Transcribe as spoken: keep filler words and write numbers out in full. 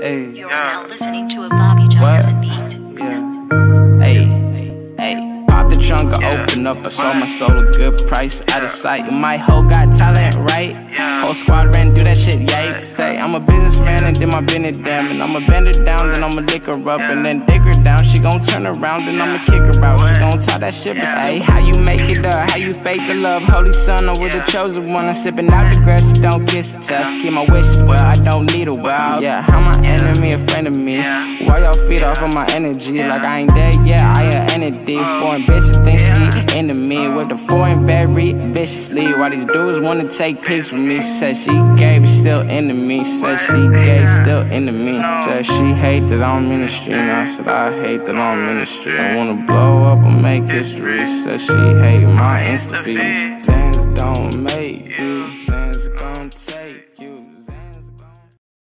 Hey. You're now listening to a Bobby Johnson beat. Yeah. Hey. Hey. Pop the trunk, I open up. I sold my soul a good price. Out of sight. My hoe got talent, right? Whole squad ran, do that shit, yay. Say, I'm a businessman and then my business damn. And I'ma bend her down, then I'ma lick her up. And then dig her down, she gon' turn around, then I'ma kick her out. She gon' tie that shit, but say, how you make it up? How you fake the love? Holy son, or with the chosen one. I'm sipping out the grass, she don't kiss the touch. Keep my wishes well, I don't need a well. Yeah, how my enemy a friend of me? Why y'all feed off of my energy? Like I ain't dead, yeah, I an entity. Foreign bitches think she into me. With the foreign very viciously. Why these dudes wanna take pics with me? Said she gay, but still into me. Said she gay, still into me. Said she hate that I'm in the street. And I said I hate that I'm in the street. I wanna blow up and make history. Said she hate my Insta feed. Zans don't make you